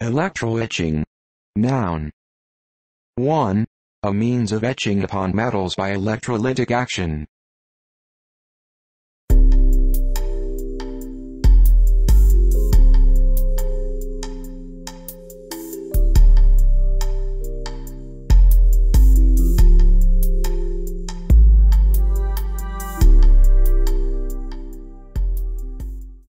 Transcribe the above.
Electroetching. Noun. 1. A means of etching upon metals by electrolytic action.